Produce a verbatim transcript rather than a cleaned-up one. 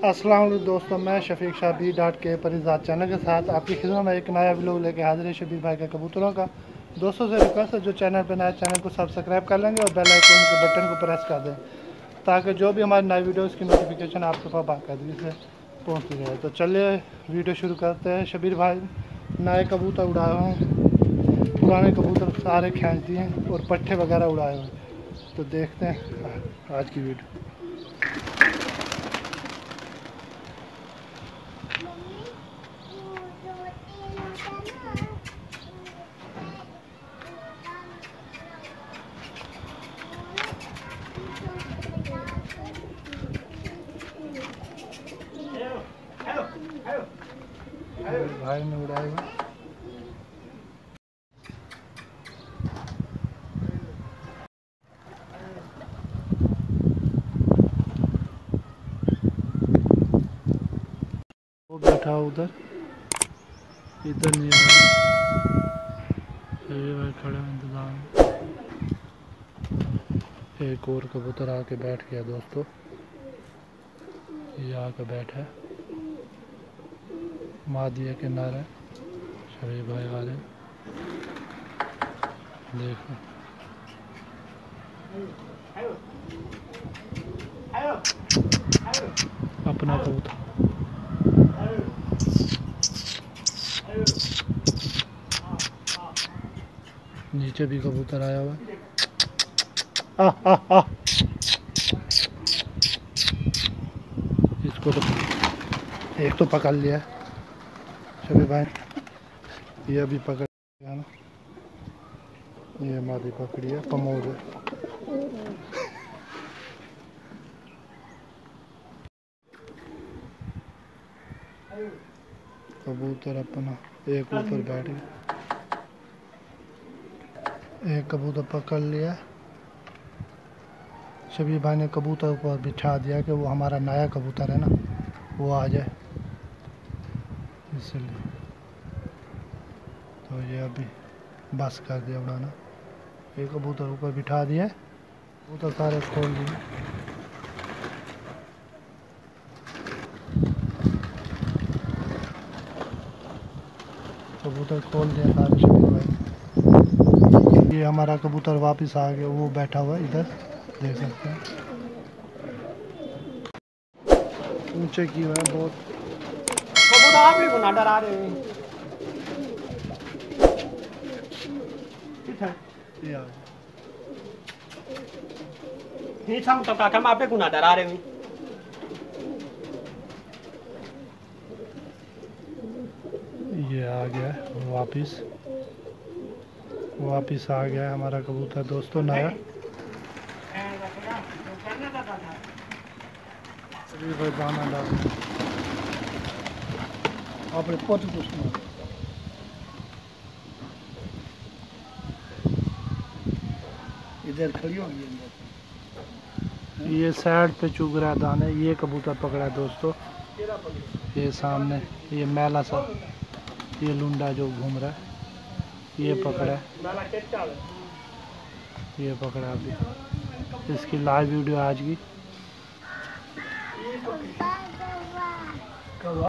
अस्सलाम वालेकुम दोस्तों, मैं शफीक शाह बी डॉट के परिजात चैनल के साथ आपकी खिदमत में एक नया व्लॉग लेके हाजिर है शबीर भाई के कबूतरों का। दोस्तों से रिक्वेस्ट है जो चैनल पर नया चैनल को सब्सक्राइब कर लेंगे और बेल आइकन के बटन को प्रेस कर दें ताकि जो भी हमारी नई वीडियोस की नोटिफिकेशन आपके पास बाकायदगी से पहुँचती रहे। तो चलिए वीडियो शुरू करते हैं। शबीर भाई नए कबूतर उड़ाए हुए हैं, पुराने कबूतर सारे खींच दिए हैं और पट्टे वगैरह उड़ाए हुए हैं। तो देखते हैं आज की वीडियो। भाई ने उड़ाए हुए वो बैठा उधर, इधर नहीं आ रहा भाई, खड़े इंतजाम। एक और कबूतर आके बैठ गया दोस्तों, ये आके बैठा है मादिया के किनारे। शबीर भाई आ रहे, देखो अपना कबूतर। नीचे भी कबूतर आया हुआ है। आ, आ, आ। इसको तो एक तो पकड़ लिया शबीर भाई, ये अभी पकड़ लिया ना, ये मादी पकड़ी है, कमोड है। कबूतर अपना एक ऊपर बैठ गया, एक कबूतर पकड़ लिया। शबीर भाई ने कबूतर ऊपर बिछा दिया कि वो हमारा नया कबूतर है ना, वो आ जाए इसलिए। तो ये अभी बस कर दिया उड़ाना, एक कबूतर ऊपर बिठा दिया, कबूतर सारे खोल दिए। कबूतर खोल दिया सारे शबीर भाई। ये हमारा कबूतर वापस आ गया, वो बैठा हुआ है इधर, देख सकते हैं। ऊंचे की हुआ है बहुत। कबूतर आप भी गुना डरा रहे हैं। ये आ ये हम तो काका आप भी गुना डरा रहे हैं। ये आ गया वापिस, वापिस आ गया हमारा कबूतर दोस्तों नया। अभी भाई दाना डाल आपने पोत पूछना, इधर खड़ी होगी। ये साइड पे चुग रहा है दाने। ये कबूतर पकड़ा है दोस्तों, ये सामने ये मैला सा, ये लुंडा जो घूम रहा है, ये पकड़ा है, ये पकड़ा अभी। इसकी लाइव वीडियो आज की।